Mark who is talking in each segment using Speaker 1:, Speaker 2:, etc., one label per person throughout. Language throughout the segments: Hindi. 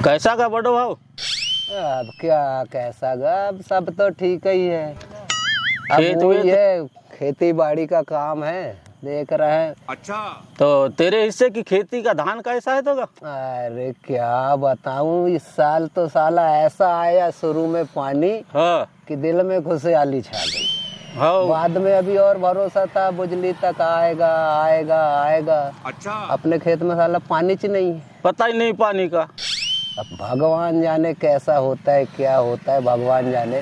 Speaker 1: कैसा का बड़ो भाव?
Speaker 2: अब क्या कैसा गा, अब सब तो ठीक ही है। अब
Speaker 1: खेत
Speaker 2: वही है, खेती बाड़ी का काम है, देख रहे हैं।
Speaker 1: अच्छा, तो तेरे हिस्से की खेती का धान कैसा है तो का?
Speaker 2: अरे क्या बताऊं, इस साल तो साला ऐसा आया शुरू में पानी
Speaker 1: हाँ
Speaker 2: कि दिल में खुशहाली छा गई।
Speaker 1: हाँ।
Speaker 2: बाद में अभी और भरोसा था बुजली तक आएगा आएगा आएगा।
Speaker 1: अच्छा,
Speaker 2: अपने खेत में साला पानी च नहीं है।
Speaker 1: पता ही नहीं पानी का।
Speaker 2: अब भगवान जाने कैसा होता है, क्या होता है, भगवान जाने।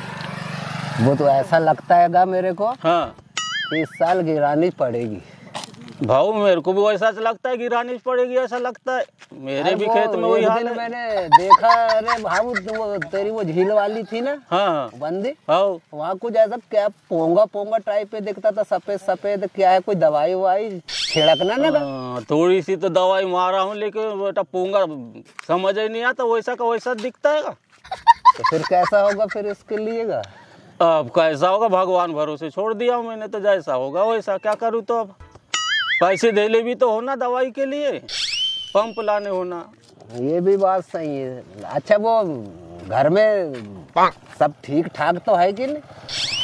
Speaker 2: वो तो ऐसा लगता है गा मेरे को
Speaker 1: हाँ,
Speaker 2: इस साल गिरानी पड़ेगी।
Speaker 1: भाऊ मेरे को भी वैसा लगता है, गिरानी पड़ेगी ऐसा लगता है। मेरे भी खेत में वही हाल है।
Speaker 2: मैंने देखा, अरे भाऊ वो तेरी वो झील वाली थी ना,
Speaker 1: हाँ
Speaker 2: बंदी,
Speaker 1: हाँ।
Speaker 2: वहाँ कुछ ऐसा क्या पोंगा पोंगा टाइप पे दिखता था, सफेद सफेद। क्या है, कोई दवाई ववाई छिड़कना ना?
Speaker 1: थोड़ी सी तो दवाई मारा हूँ, लेकिन बेटा पोंगा समझ ही नहीं आता, वैसा का वैसा दिखता है।
Speaker 2: तो फिर कैसा होगा फिर इसके लिए गा?
Speaker 1: अब कैसा होगा, भगवान भरोसे छोड़ दिया हूँ मैंने, तो जैसा होगा वैसा। क्या करूँ तो अब पैसे दे ले भी तो होना, दवाई के लिए पंप लाने होना।
Speaker 2: ये भी बात सही है। अच्छा, वो घर में सब ठीक ठाक तो है कि नहीं?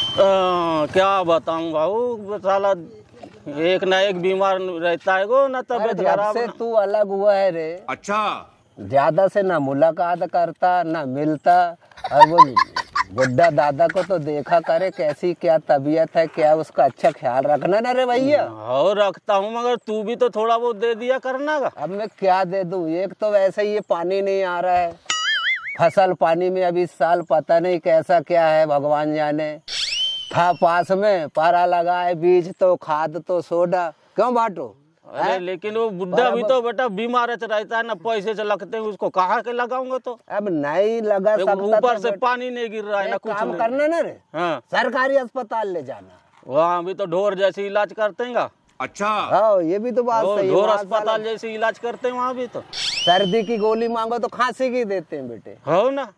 Speaker 1: क्या बताऊं भाऊ, साला एक ना एक बीमार रहता है गो ना, तबियत खराब।
Speaker 2: से तू अलग हुआ है रे।
Speaker 1: अच्छा,
Speaker 2: ज्यादा से ना मुलाकात करता ना मिलता। और वो बुड्ढा दादा को तो देखा करे कैसी क्या तबीयत है, क्या उसका अच्छा ख्याल रखना ना रे भैया।
Speaker 1: और रखता हूँ, मगर तू भी तो थोड़ा बहुत दे दिया करना का।
Speaker 2: अब मैं क्या दे दूं, एक तो वैसे ही ये पानी नहीं आ रहा है, फसल पानी में अभी इस साल पता नहीं कैसा क्या है, भगवान जाने। था पास में पारा लगा है, बीज तो खाद तो सोडा, क्यों बांटो?
Speaker 1: अरे लेकिन वो बुढ़ा भी तो बेटा बीमार रहता है ना, पैसे से लगते हैं उसको, कहाँ के लगाऊंगा? तो
Speaker 2: अब नहीं लगा सकता,
Speaker 1: ऊपर से पानी नहीं गिर रहा है ना, कुछ
Speaker 2: काम
Speaker 1: नहीं
Speaker 2: करना ना रे।
Speaker 1: हाँ,
Speaker 2: सरकारी अस्पताल ले जाना,
Speaker 1: वहाँ भी तो ढोर जैसे इलाज करते हैं। अच्छा,
Speaker 2: हाँ ये भी तो बात सही है।
Speaker 1: ढोर अस्पताल जैसे इलाज करते हैं वहाँ भी तो।
Speaker 2: सर्दी की गोली मांगो तो खांसी की देते हैं बेटे,
Speaker 1: हो ना।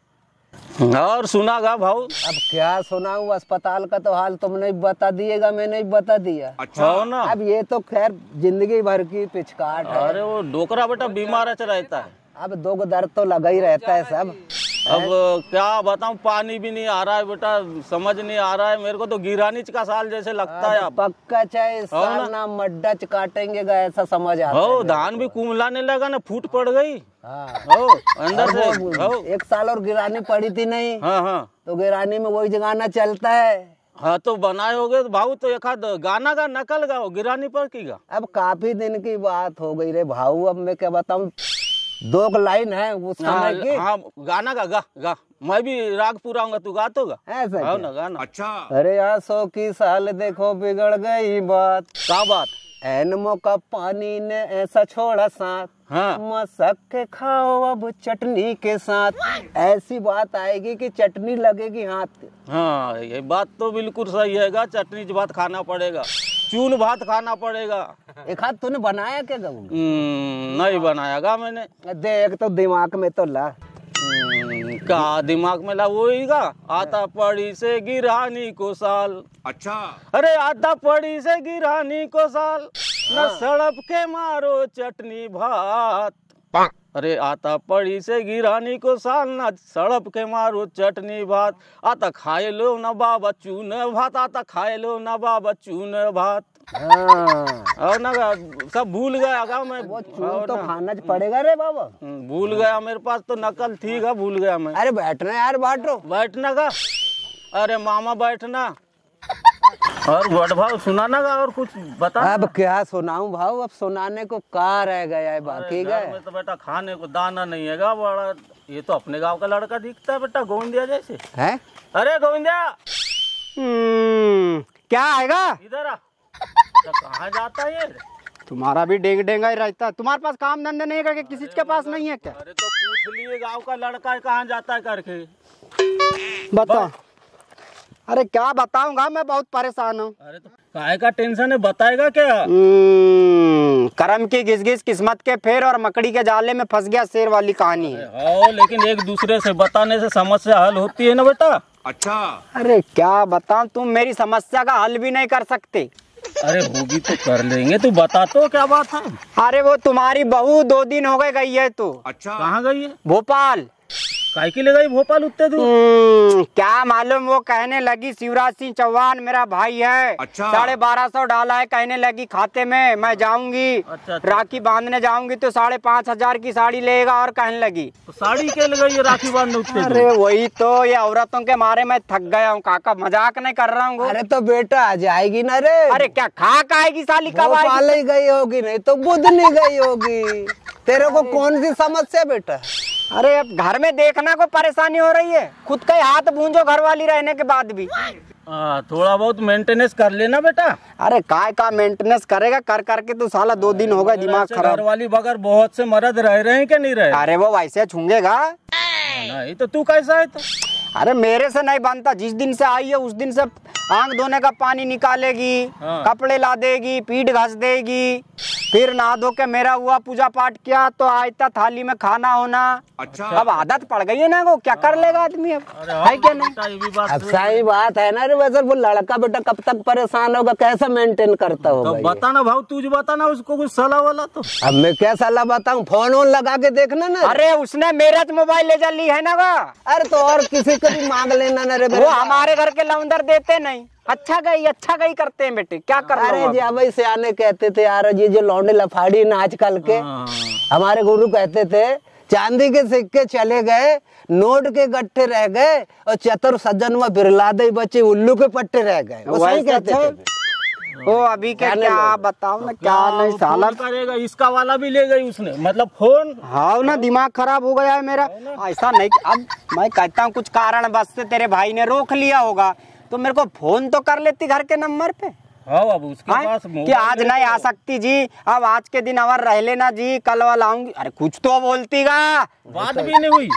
Speaker 1: और सुनागा भाऊ?
Speaker 2: अब क्या सुनाऊं, अस्पताल का तो हाल तुमने बता दिएगा, मैंने ही बता दिया।
Speaker 1: अच्छा, हो ना।
Speaker 2: अब ये तो खैर जिंदगी भर की पिचकाट है।
Speaker 1: अरे वो डोकरा बेटा बीमार रहता है।
Speaker 2: अब दुख दर्द तो लगा ही रहता है सब।
Speaker 1: अब क्या बताऊं, पानी भी नहीं आ रहा है बेटा, समझ नहीं आ रहा है मेरे को तो। गिरानीच का साल जैसे लगता है। अब
Speaker 2: पक्का चाहे इस साल ना मड्डा काटेंगे ऐसा समझ आता है।
Speaker 1: धान भी कुमलाने लगा ना, फूट पड़ गई।
Speaker 2: हाँ,
Speaker 1: अंदर से
Speaker 2: एक साल और गिरानी पड़ी थी नहीं।
Speaker 1: हाँ हाँ,
Speaker 2: तो गिरानी में वही जगाना चलता है।
Speaker 1: हाँ तो बनाए होगे तो भाऊ, तो एक आध गाना का नकल गाओ गिरानी पर की गा।
Speaker 2: अब काफी दिन की बात हो गई रे भाऊ, अब मैं क्या बताऊं, 2 लाइन है उस समय की।
Speaker 1: हाँ, गाना का गा गा, मैं भी राग पूरा आऊंगा, तू गातो गा
Speaker 2: ऐसा
Speaker 1: ना गाना। अच्छा,
Speaker 2: अरे आसो की साल देखो बिगड़ गई बात,
Speaker 1: क्या बात?
Speaker 2: एनमो का पानी ने ऐसा छोड़ा साथ।
Speaker 1: हाँ,
Speaker 2: मसक के खाओ अब चटनी के साथ। ऐसी बात आएगी कि चटनी लगेगी हाथ।
Speaker 1: हाँ ये बात तो बिल्कुल सही है, चटनी भात खाना पड़ेगा, चून भात खाना पड़ेगा।
Speaker 2: एक हाथ तूने बनाया क्या गऊ?
Speaker 1: नहीं बनाया गा मैंने।
Speaker 2: देख तो दिमाग में तो ला।
Speaker 1: क्या दिमाग में ला? वही गा, आता पड़ी से गिरानी को साल। अच्छा, अरे आता पड़ी से गिरानी को साल, न सड़प के मारो चटनी भात। अरे आता पड़ी से गिरानी को साल, न सड़प के मारो चटनी भात। आता खाए लो न बाबा चून भात, आता खाए लो न बाबा चून भात। और ना सब भूल गया गा मैं।
Speaker 2: वो चून तो खाना पड़ेगा रे बाबा।
Speaker 1: भूल गया, मेरे पास तो नकल थी गा, भूल गया मैं।
Speaker 2: अरे बैठना यार, बांटो।
Speaker 1: बैठना का? अरे मामा बैठना। और बड़ भाव सुनाना का, और कुछ बता।
Speaker 2: अब क्या सुनाऊं भाव, अब सुनाने को का रह गया है बाकी गए
Speaker 1: में तो बेटा खाने को दाना नहीं है गा बड़ा। ये तो अपने गांव का लड़का दिखता है बेटा, गोविंदिया जैसे है। अरे गोविंदिया,
Speaker 2: क्या आएगा
Speaker 1: इधर आ। कहाँ जाता है ये?
Speaker 3: तुम्हारा भी डेंग डेंगा ही रहता है। तुम्हारे पास काम धंधे नहीं है, किसी के पास नहीं है क्या?
Speaker 1: अरे तो पूछ लिए, गांव का लड़का है, कहाँ जाता है करके
Speaker 3: बता। अरे क्या बताऊंगा, मैं बहुत परेशान हूँ।
Speaker 1: अरे तो काहे का टेंशन है, बताएगा क्या?
Speaker 3: कर्म की घिस किस्मत के फेर और मकड़ी के जाले में फंस गया शेर वाली कहानी है।
Speaker 1: लेकिन एक दूसरे से बताने से समस्या हल होती है ना बेटा। अच्छा,
Speaker 3: अरे क्या बताऊं, तुम मेरी समस्या का हल भी नहीं कर सकते।
Speaker 1: अरे होगी तो कर लेंगे, तू बता तो क्या बात है।
Speaker 3: अरे वो तुम्हारी बहू 2 दिन हो गए गई है तो।
Speaker 1: अच्छा, कहाँ गई है?
Speaker 3: भोपाल।
Speaker 1: काय के ले गई भोपाल उतने दूर?
Speaker 3: क्या मालूम, वो कहने लगी शिवराज सिंह चौहान मेरा भाई है। अच्छा। 1250 डाला है, कहने लगी खाते में, मैं जाऊंगी। अच्छा। राखी बांधने जाऊंगी तो 5500 की साड़ी लेगा और कहने लगी।
Speaker 1: तो साड़ी के ले गई राखी बांधने उतने?
Speaker 3: अरे वही तो, ये औरतों के मारे मैं थक गया हूँ काका, मजाक नहीं कर रहा हूँ।
Speaker 2: अरे तो बेटा आ जाएगी ना रे।
Speaker 3: अरे क्या खाक आएगी साली, कब
Speaker 2: आएगी? गई होगी, नहीं तो बुधनी गई होगी। तेरे को कौन सी समस्या बेटा?
Speaker 3: अरे अब घर में देखना को परेशानी हो रही है, खुद का हाथ भूंजो घर वाली रहने के बाद भी।
Speaker 1: थोड़ा बहुत मेंटेनेंस कर लेना बेटा।
Speaker 3: अरे काय का मेंटेनेंस करेगा, कर करके तो साला 2 दिन हो गए दिमाग खराब।
Speaker 1: घर वाली बगैर बहुत से मर्द रह रहे हैं क्या नहीं रहे?
Speaker 3: अरे वो वैसे छूंगेगा
Speaker 1: नहीं तो तू कैसा है तो?
Speaker 3: अरे मेरे से नहीं बनता, जिस दिन से आई है उस दिन से आंख धोने का पानी निकालेगी। हाँ। कपड़े ला देगी, पीठ घस देगी, फिर नहा धो के मेरा हुआ पूजा पाठ किया तो आयता थाली में खाना होना। अच्छा। अब आदत पड़ गई है ना, वो क्या कर लेगा आदमी अब, है क्या नहीं?
Speaker 2: अब सही बात है ना रे। वैसे वो लड़का बेटा कब तक परेशान होगा, कैसा मेंटेन करता होगा?
Speaker 1: तो बता ना भाव, तुझ बता ना उसको कुछ सलाह वाला तो।
Speaker 2: अब मैं क्या सलाह बताऊं, फोन वोन लगा के देखना ना।
Speaker 3: अरे उसने मेरा मोबाइल ले जा ली है ना वो।
Speaker 2: अरे तो और किसी को भी मांग लेना ना रे।
Speaker 3: वो हमारे घर के लौंडर देते नहीं। अच्छा गई करते हैं बेटे, क्या कर रहे हो?
Speaker 2: अरे भाई सियाने कहते थे यार, ये जो लौंडे लफाड़ी ना आजकल के, हमारे गुरु कहते थे चांदी के सिक्के चले गए, नोट के गट्ठे रह गए, और चतुर सज्जन व बिरला दे बचे उल्लू के पट्टे रह गए। वो सही कहते थे।
Speaker 3: वो अभी क्या बताओ ना, क्या नहीं साला
Speaker 1: करेगा। इसका वाला भी ले गई उसने, मतलब फोन।
Speaker 3: हाँ ना, दिमाग खराब हो गया है मेरा। ऐसा नहीं, अब मैं कहता हूँ कुछ कारण बस से तेरे भाई ने रोक लिया होगा, तो मेरे को फोन तो कर लेती घर के नंबर पे।
Speaker 1: हाँ, अब उसके पास
Speaker 3: कि आज नहीं आ सकती जी, अब आज के दिन और रह लेना जी, कल वाला आऊंगी। अरे कुछ तो बोलतीगा,
Speaker 1: बात भी नहीं हुई।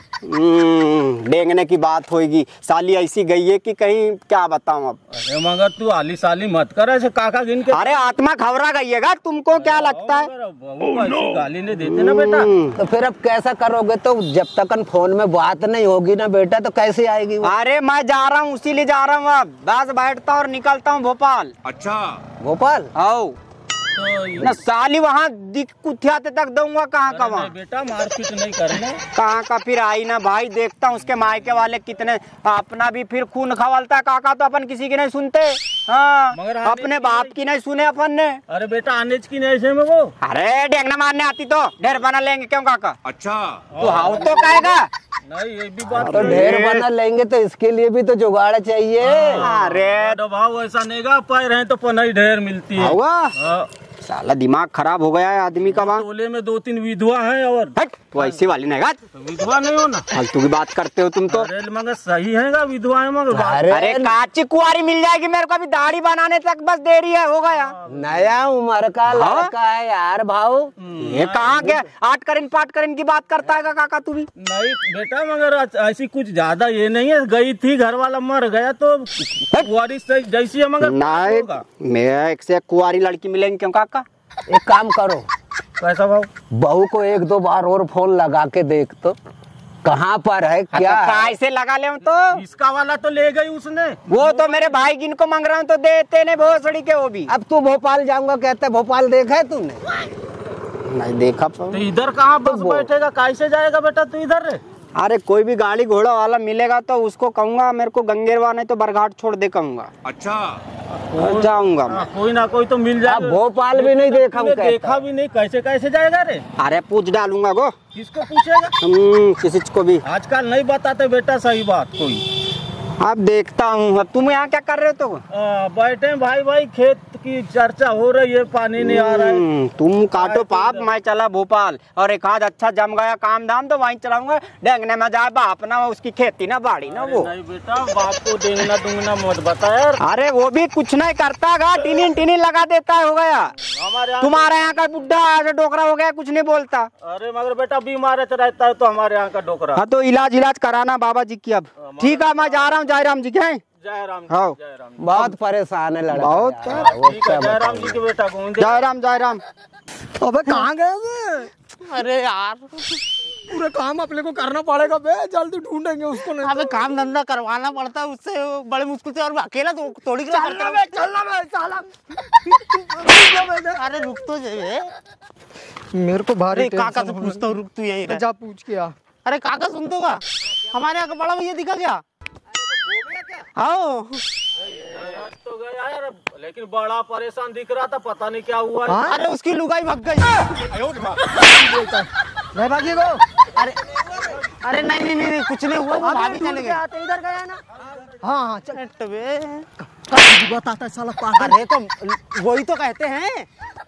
Speaker 3: डेंगने की बात होगी। साली ऐसी गई है कि कहीं क्या बताऊं अब।
Speaker 1: अरे मगर तू आली साली मत कर ऐसे काका गिन के।
Speaker 3: अरे आत्मा खबरा गईएगा, तुमको क्या लगता है?
Speaker 1: गाली नहीं देते ना बेटा।
Speaker 2: तो फिर अब कैसा करोगे? तो जब तक फोन में बात नहीं होगी ना बेटा, तो कैसे आएगी वो?
Speaker 3: अरे मैं जा रहा हूँ, उसी लिए जा रहा हूँ। अब बस बैठता और निकलता हूँ भोपाल।
Speaker 2: अच्छा, भोपाल
Speaker 3: आओ
Speaker 1: तो
Speaker 3: ना साली, वहाँ कुथियाते तक दूंगा। कहाँ का वहाँ?
Speaker 1: बेटा मारपीट नहीं करना।
Speaker 3: कहाँ का फिर आई ना भाई, देखता हूँ उसके मायके वाले कितने, अपना भी फिर खून खवलता है काका, तो अपन किसी की नहीं सुनते। हाँ, मगर अपने बाप की नहीं सुने अपन ने।
Speaker 1: अरे बेटा आने की नहीं से में वो।
Speaker 3: अरे डेंगना मारने आती तो ढेर बना लेंगे क्यों काका?
Speaker 1: अच्छा,
Speaker 3: तो हाउ तो कहेगा
Speaker 1: नहीं, ये भी बात
Speaker 2: तो ढेर बना लेंगे तो इसके लिए भी तो जुगाड़ चाहिए।
Speaker 3: अरे
Speaker 1: तो भाव ऐसा नहीं गा, पैर है तो पनाई ढेर मिलती है।
Speaker 3: साला दिमाग खराब हो गया है आदमी का। वहाँ
Speaker 1: टोले में 2-3 विधवा हैं और
Speaker 3: तो ऐसी वाली नहीं गा,
Speaker 1: तो विधवा नहीं हो ना,
Speaker 3: फालतू की बात करते हो तुम तो।
Speaker 1: अरे मगर सही है गा, विधवा है मगर।
Speaker 3: अरे काची कुंवारी मिल जाएगी मेरे को, अभी दाढ़ी बनाने तक बस देरी है, हो गया।
Speaker 2: नया उम्र का लड़का है यार भाव।
Speaker 3: ये कहाँ के आठ करीन पाठ करीन की बात करता है काका तू भी?
Speaker 1: नहीं बेटा, मगर ऐसी कुछ ज्यादा ये नहीं है, गई थी घर वाला मर गया तो कुंवारी जैसी है। मगर
Speaker 3: नहीं, मैं एक से कुंवारी लड़की मिलेंगी क्यों काका?
Speaker 2: एक काम करो,
Speaker 1: कैसा भाव,
Speaker 2: बहू को 1-2 बार और फोन लगा के देख तो कहाँ पर है क्या है?
Speaker 3: कैसे लगा ले तो?
Speaker 1: इसका वाला तो ले गई उसने।
Speaker 3: वो तो मेरे भाई जिनको मांग रहा हूँ तो देते नहीं भोसड़ी के वो भी।
Speaker 2: अब तू भोपाल जाऊंगा कहते, भोपाल देखा है तूने?
Speaker 3: नहीं देखा।
Speaker 1: तो इधर कहाँ बस बैठेगा, कैसे जाएगा बेटा तू इधर रे?
Speaker 3: अरे कोई भी गाड़ी घोड़ा वाला मिलेगा तो उसको कहूंगा मेरे को गंगेरवा नहीं तो बरघाट छोड़ दे कहूंगा। अच्छा, जाऊंगा मैं।
Speaker 1: कोई ना कोई तो मिल जाएगा।
Speaker 2: भोपाल भी नहीं देखा,
Speaker 1: देखा भी नहीं, कैसे जाएगा रे?
Speaker 3: अरे पूछ डालूंगा गो।
Speaker 1: किसको पूछेगा?
Speaker 3: किसी को भी
Speaker 1: आजकल नहीं बताते बेटा सही बात कोई।
Speaker 3: अब देखता हूँ। अब तुम यहाँ क्या कर रहे हो? तो
Speaker 1: बैठे भाई खेत की चर्चा हो रही है, पानी नहीं आ रहा है।
Speaker 3: तुम काटो पाप, मैं चला भोपाल और एक आध अच्छा जम गया काम धाम तो वहीं चलाऊंगा। डेंगने में जाए बाप ना, उसकी खेती ना बाड़ी ना वो।
Speaker 1: नहीं बेटा, बाप को डेंगना डूंगना मत बता यार।
Speaker 3: अरे वो भी कुछ नहीं करता गा, टिनी लगा देता है, हो गया। तुम्हारे यहाँ का बुढ़ा डोकरा हो गया, कुछ नहीं बोलता।
Speaker 1: अरे मगर बेटा बीमार रहता है तो हमारे यहाँ का डोकरा।
Speaker 3: हाँ तो इलाज कराना बाबा जी की। अब ठीक है, मैं जा रहा हूँ। जय राम जी के।
Speaker 1: जय राम।
Speaker 3: हाँ,
Speaker 2: बहुत परेशान है लड़का।
Speaker 3: बहुत।
Speaker 1: जय राम जी के बेटा।
Speaker 3: जय राम। अबे कहाँ गए?
Speaker 1: अरे यार
Speaker 4: पूरे काम अपने को करना पड़ेगा बे, जल्दी ढूंढेंगे उसको। नहीं
Speaker 1: अबे काम धंधा करवाना पड़ता है उससे बड़े मुश्किल से, और अकेला तो थोड़ी
Speaker 4: चलना बे साला।
Speaker 1: अरे रुक तो जाए,
Speaker 4: मेरे को भारी
Speaker 1: काका से पूछता हूँ, रुक तू यही रह।
Speaker 4: जा पूछ के आ।
Speaker 1: अरे काका सुन तो का, हमारे यहाँ का बड़ा भैया दिखा क्या? आओ तो गया यार, लेकिन बड़ा परेशान दिख रहा था, पता नहीं क्या हुआ। अरे उसकी लुगाई भाग गई।
Speaker 4: मैं भागी गो।
Speaker 1: अरे नहीं नहीं कुछ नहीं हुआ, वो भाभी चले गए।
Speaker 4: इधर गया ना। हाँ चल बताता साला।
Speaker 1: अरे तो वही तो कहते हैं,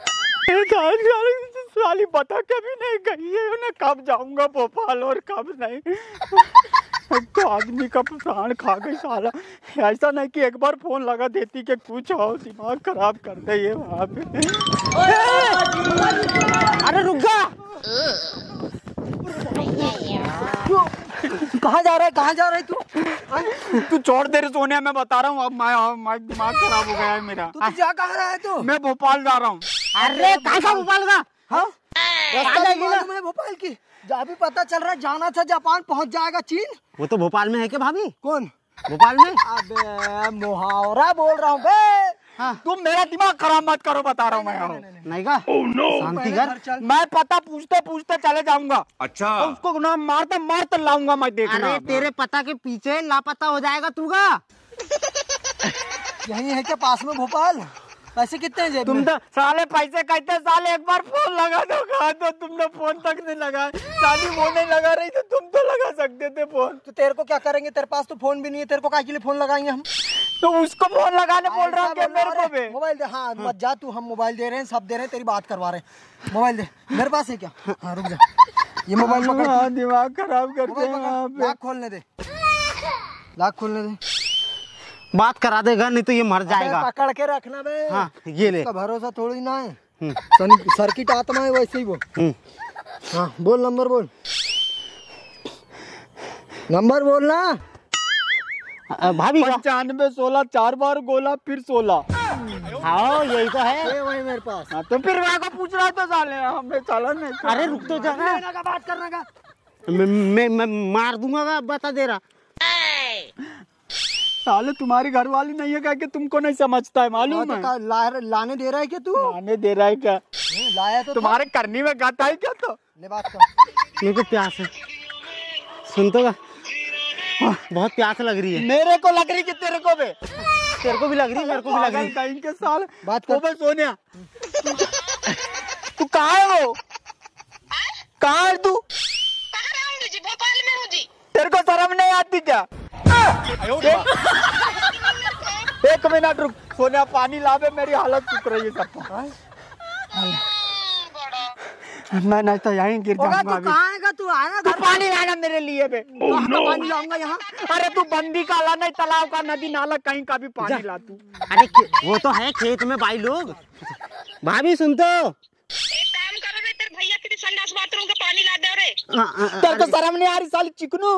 Speaker 1: साली पता कभी नहीं गई है, उन्हें कब जाऊंगा भोपाल और कब नहीं। तो आदमी का प्राण खा गई साला। ऐसा नहीं कि एक बार फोन लगा देती कि कुछ हो, दिमाग खराब कर दे ये वहाँ पे। अरे रुक जा,
Speaker 4: कहाँ जा रहा है
Speaker 3: तू छोड़ दे रे सोनिया, मैं बता रहा हूँ। अब मैं दिमाग खराब हो गया है मेरा।
Speaker 4: तू जा कहाँ रहा है तू?
Speaker 3: मैं भोपाल जा रहा हूँ।
Speaker 1: अरे कहाँ भोपाल का?
Speaker 4: हाँ रास्ता भोपाल की जहाँ भी पता चल रहा है जाना था जापान, पहुँच जाएगा चीन।
Speaker 1: वो तो भोपाल में है क्या भाभी?
Speaker 4: कौन
Speaker 1: भोपाल में?
Speaker 4: अबे मुहावरा बोल रहा हूँ बे।
Speaker 3: हाँ। तुम मेरा दिमाग खराब मत करो, बता रहा हूँ मैं।
Speaker 1: नहीं का शांति कर,
Speaker 3: मैं पता पूछते पूछते चले जाऊंगा।
Speaker 1: अच्छा
Speaker 3: तो उसको ना मारते लाऊंगा मैं, देखना।
Speaker 1: अरे तेरे पता के पीछे लापता हो जाएगा तू का।
Speaker 4: यही है क्या पास में भोपाल? पैसे कितने जेब
Speaker 3: तुम
Speaker 4: में?
Speaker 3: तो साले पैसे कहते साले, एक बार फोन लगा दो। कहा तो तुमने फोन तक नहीं लगा, साली वो नहीं लगा रही तो तुम तो लगा सकते थे फोन।
Speaker 4: तो तेरे को क्या करेंगे, तेरे पास तो फोन भी नहीं है, तेरे को काहे के लिए फोन लगाएंगे हम?
Speaker 3: तो उसको फोन लगाने बोल रहा हूँ मेरे को भी।
Speaker 4: मोबाइल दे। हाँ मत जा तू, हम मोबाइल दे रहे हैं, सब दे रहे हैं, तेरी बात करवा रहे हैं। मोबाइल दे, मेरे पास है क्या? हाँ रुक जा, ये मोबाइल पकड़।
Speaker 3: दिमाग खराब करते हैं।
Speaker 4: लाख खोलने दे, लाख खोलने दे।
Speaker 1: बात करा देगा, नहीं तो ये मर जाएगा।
Speaker 4: पकड़ के रखना बे।
Speaker 1: हाँ ये ले।
Speaker 4: भरोसा थोड़ी ना है, सर्किट आत्मा है वैसे ही वो। हाँ बोल, नंबर बोल, नंबर बोल ना।
Speaker 1: भाभी
Speaker 3: 95 16 4 बार गोला फिर 16।
Speaker 1: हाँ यही तो है।
Speaker 4: वही मेरे पास।
Speaker 3: हाँ, तो फिर वहाँ को पूछ रहा था साले, हमें चला नहीं।
Speaker 1: अरे रुक तो जा,
Speaker 4: बात करने का
Speaker 1: मैं मार दूंगा, बता दे रहा।
Speaker 3: साले तुम्हारी घरवाली नहीं है क्या कि तुमको नहीं समझता है, मालूम है?
Speaker 4: लाने दे रहा है क्या तू?
Speaker 3: लाने दे रहा है क्या?
Speaker 4: लाया तो
Speaker 3: तुम्हारे करनी में गाता है क्या? तो
Speaker 4: ले बात कर।
Speaker 1: मेरे को प्यास है, सुन तो का, बहुत प्यास लग रही है।
Speaker 3: मेरे को लग रही कि तेरे को भी?
Speaker 1: तेरे को भी लग रही है, मेरे को भी लग रही है।
Speaker 3: कहीं के साल
Speaker 4: बात कर।
Speaker 3: सोनिया तू कहाँ है? वो कहाँ है तू?
Speaker 5: भोपाल में हूँ जी।
Speaker 3: तेरे को शर्म नहीं आती क्या? एक मिनट रुक सोनिया, पानी लावे, मेरी हालत चुक रही है सब। मैं नहीं तो यहीं गिर जाऊंगा।
Speaker 4: तू कहाँ आएगा? तू आएगा
Speaker 3: तू पानी लाना मेरे लिए बे।
Speaker 4: पानी लाऊंगा यहाँ।
Speaker 3: अरे तू बंदी का ला, नहीं तालाब का, नदी नाला कहीं का भी पानी ला तू।
Speaker 1: अरे वो तो है खेत में भाई लोग। भाभी सुन तो,
Speaker 5: एक काम करो रे, तेरे भैया के संडास बाथरूम का पानी ला दे रे।
Speaker 3: तेरे को शर्म नहीं आ रही साली चिकनू?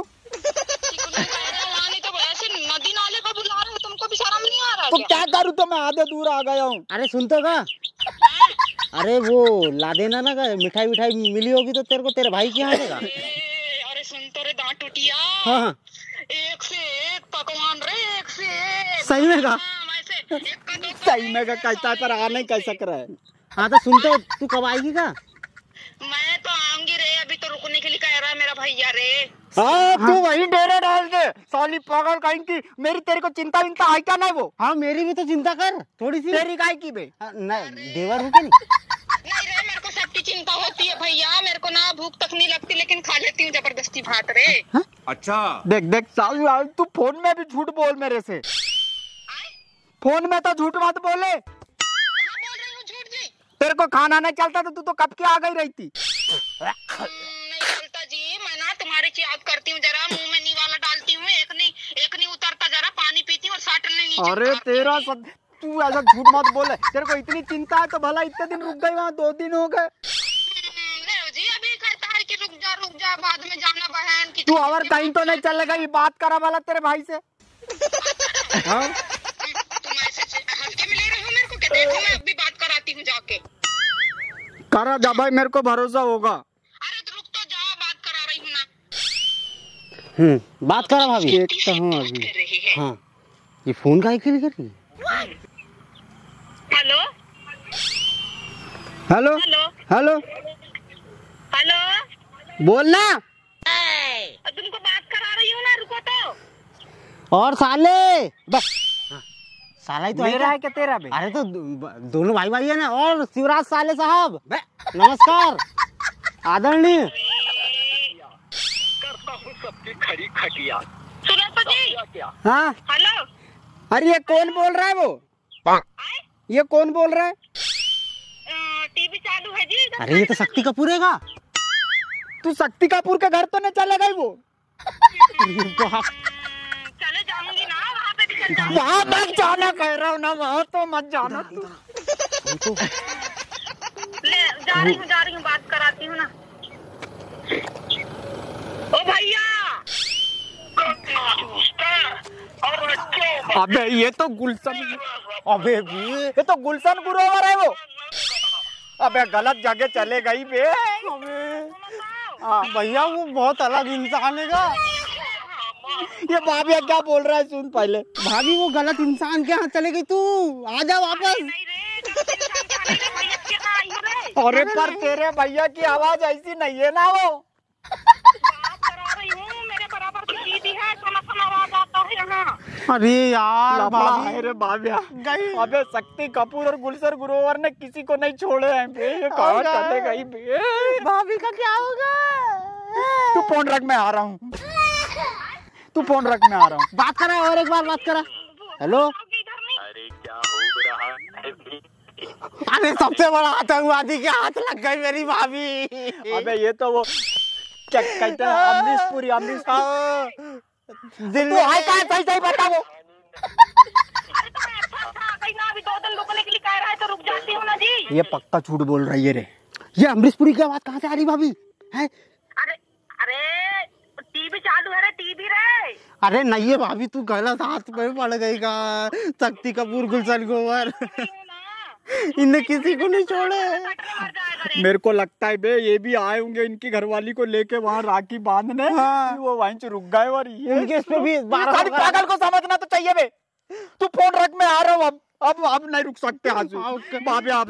Speaker 5: तो ऐसे नदी नाले को बुला रहे हो, तुमको भी शर्म नहीं आ रहा?
Speaker 3: तो क्या करूँ, तो मैं आधे दूर आ गया हूँ।
Speaker 1: अरे सुन तो का, अरे वो ला देना ना, मिठाई विठाई मिली होगी तो तेरे को, तेरे भाई की यहाँ देगा।
Speaker 5: अरे सुन तो रे दांत टूटिया।
Speaker 1: हाँ
Speaker 5: एक से एक पकवान रे, एक से एक।
Speaker 1: सही में का?
Speaker 5: वैसे एक का दो
Speaker 3: सही में का कहता है, पर आ नहीं कह सक रहा है।
Speaker 1: हाँ तो सुन तो, तू कब आएगी का?
Speaker 5: मैं तो आऊंगी रे, अभी तो रुकने के लिए कह रहा है मेरा भैया रे।
Speaker 3: हाँ तू वही डेरे डाल दे साली पागल कहीं की। मेरी तेरे को चिंता विंता है क्या? नहीं वो।
Speaker 1: हाँ मेरी भी तो चिंता कर थोड़ी सी।
Speaker 3: तेरी गाय की बे?
Speaker 1: नहीं देवर हूँ क्या?
Speaker 5: नहीं रे, मेरे को सबकी चिंता होती है भैया, मेरे को ना भूख तक नहीं लगती, लेकिन खा लेती हूँ जबरदस्ती भात रे।
Speaker 3: अच्छा देख देख साली, तू फोन में भी झूठ बोल मेरे से। फोन में तो झूठ मत बोले।
Speaker 5: कहाँ बोल रही हूँ झूठ जी?
Speaker 3: तेरे को खाना नहीं चलता तो तू तो कब की आ गई रहती।
Speaker 5: नहीं चलता जी, मैं ना तुम्हारी याद करती हूँ, जरा मुंह में नी वाला डालती हूँ, एक नहीं उतरता, जरा पानी पीती हूँ और साटने नीचे।
Speaker 3: अरे तेरा तू ऐसा झूठ मत बोले। तेरे को इतनी चिंता है तो भला इतने दिन रुक गई वहाँ, 2 दिन हो गए।
Speaker 5: जी अभी कहता है कि रुक जा बाद में जाना बहन की।
Speaker 3: तू और कहीं तो नहीं चल गई? बात करा वाला तेरे भाई से। हाँ
Speaker 5: तुम ऐसे हल्के में ले रहे हो मेरे को? क्या देखो, मैं अभी बात कराती हूँ जाके।
Speaker 3: करा जा भाई, मेरे को भरोसा होगा।
Speaker 5: अरे तो रुक तो जा, बात करा रही
Speaker 1: बात करा भाभी।
Speaker 3: देखता हूँ अभी।
Speaker 1: हाँ ये फोन का कर रही है।
Speaker 5: Hello
Speaker 3: hello
Speaker 5: hello
Speaker 3: hello
Speaker 5: hello,
Speaker 3: बोलना।
Speaker 5: तुमको बात करा रही हूँ ना, रुको तो।
Speaker 1: और साले बस साला ही तो
Speaker 3: मेरा
Speaker 1: है
Speaker 3: है क्या तेरा बे?
Speaker 1: अरे तो दोनों भाई भाई है ना। और शिवराज साले साहब नमस्कार आदरणीय।
Speaker 5: करता हूँ सबकी खरी खटिया। सुनो तो जी।
Speaker 3: हाँ
Speaker 5: हेलो,
Speaker 3: अरे ये कौन बोल रहा है वो? ये कौन बोल रहा है?
Speaker 5: टीवी चालू है जी।
Speaker 1: अरे ये तो शक्ति कपूर है का।
Speaker 3: तू शक्ति कपूर के घर तो नहीं चलेगा ही वो?
Speaker 5: चले जाऊंगी ना, वहाँ पे भी चल जाऊंगी।
Speaker 3: वहाँ मत जाना कह रहा हूँ ना, वहाँ तो मत जाना तू।
Speaker 5: ले जा रही हूँ, बात कराती हूँ ना। ओ भैया,
Speaker 3: अबे ये तो गुलशन, अबे भी ये तो गुलशन गुरोवर है वो। अबे गलत जगह चले गई बे।
Speaker 1: भैया वो बहुत अलग इंसान है का।
Speaker 3: ये भाभी क्या बोल रहा है सुन पहले।
Speaker 1: भाभी वो गलत इंसान के हाथ चले गई। तू आ जा वापस।
Speaker 5: नहीं रे, भैया के कहाँ आई हो रे?
Speaker 3: अरे पर तेरे भैया की आवाज ऐसी नहीं है ना वो।
Speaker 5: बात करा रही हूँ, मेरे बराबर की दीदी है, सना आवाज आता है यहाँ।
Speaker 1: अरे यार
Speaker 3: भाभी रे भाभिया गई। अबे शक्ति कपूर और गुलशन गुरोवर ने किसी को नहीं छोड़े हैं बे। ये कहाँ चले गई बे?
Speaker 1: भाभी का क्या होगा।
Speaker 3: तू फोन रख, मैं आ रहा हूँ। तू फोन रख, मैं आ रहा हूँ।
Speaker 1: बात करा और एक बार बात करा। हेलो
Speaker 5: इधर नहीं।
Speaker 1: अरे सबसे बड़ा आतंकवादी के हाथ लग गई मेरी भाभी।
Speaker 3: अबे ये तो वो क्या कहते हैं, अमरीशपुरी।
Speaker 1: दिल
Speaker 3: तू है कहाँ? सही बता वो।
Speaker 5: अरे तो मैं अच्छा था, कहीं ना अभी 2 दिन रुकने के लिए कह रहा है तो रुक जाती हूँ ना जी।
Speaker 3: ये पक्का झूठ बोल रही है रे।
Speaker 1: ये अमरीशपुरी की आवाज कहाँ से आ रही भाभी है?
Speaker 5: अरे अरे टीवी चालू है रे, टीवी रे।
Speaker 1: अरे नहीं है भाभी, तू गलत हाथ में पड़ गई का। शक्ति कपूर गुलशन ग्रोवर इनने किसी को नहीं छोड़े।
Speaker 3: मेरे को लगता है बे ये भी आए होंगे इनकी घरवाली को लेके वहाँ राखी बांधने।
Speaker 1: हाँ।
Speaker 3: वो वहीं से रुक गए और ये
Speaker 1: इनके इस पे भी 12
Speaker 3: पागल को समझना तो चाहिए बे। तू फोन रख, मैं आ रहा हूँ। अब नहीं रुक सकते आंसू। भाभी आप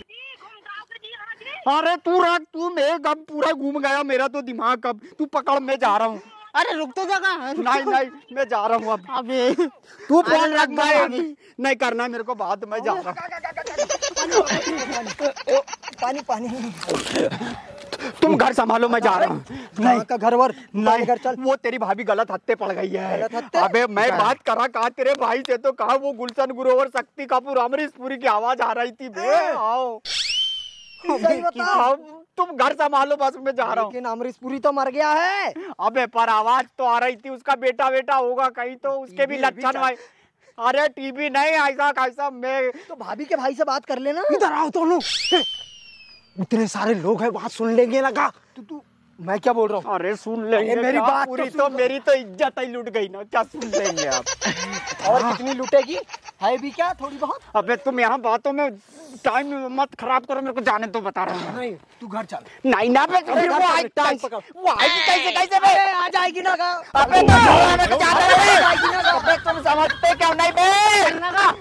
Speaker 3: अरे तू रख, तू मैं अब पूरा घूम गया मेरा तो दिमाग। अब तू पकड़, मैं जा रहा हूँ।
Speaker 1: अरे रुक तो जगह।
Speaker 3: नहीं मैं जा रहा हूँ अब।
Speaker 1: अबे
Speaker 3: तू फोन रख, मैं नहीं करना मेरे को बात, मैं जा रहा हूँ।
Speaker 4: पानी
Speaker 3: तुम घर संभालो, मैं जा रहा हूँ।
Speaker 4: नहीं का घर वर
Speaker 3: नहीं
Speaker 4: घर चल।
Speaker 3: वो तेरी भाभी गलत हत्ते पड़ गई है।
Speaker 4: गलत हत्ते?
Speaker 3: अबे मैं बात कहा तेरे भाई से तो कहा वो गुलशन गुरोवर शक्ति कपूर अमरीशपुरी की आवाज आ रही थी बे। आओ
Speaker 4: सही बताओ।
Speaker 3: तुम घर संभालो, बस मैं जा रहा हूँ।
Speaker 4: लेकिन अमरीशपुरी तो मर गया है।
Speaker 3: अबे पर आवाज तो आ रही थी, उसका बेटा होगा कहीं तो उसके भी लक्षण भाई। अरे टीवी नहीं, ऐसा कैसा। मैं
Speaker 4: तो भाभी के भाई से बात कर लेना।
Speaker 1: इधर आओ दोनों। इतने सारे लोग हैं, बात सुन लेंगे लगा।
Speaker 4: तू मैं क्या बोल रहा हूँ?
Speaker 3: अरे सुन लेंगे
Speaker 4: मेरी
Speaker 3: क्या?
Speaker 4: बात
Speaker 3: पूरी
Speaker 4: तो
Speaker 3: मेरी तो इज्जत ही लूट गई ना। क्या सुन लेंगे आप?
Speaker 4: और कितनी लूटेगी? है भी क्या थोड़ी बहुत?
Speaker 3: अबे तुम यहाँ बातों में टाइम मत खराब करो, मेरे को जाने तो बता रहा हूँ।
Speaker 4: नहीं तू घर चल।
Speaker 3: नहीं ना बे, वो आएगी कैसे बे?
Speaker 4: आ जाएगी ना।
Speaker 3: अबे तुम समझते क्यों नहीं बे?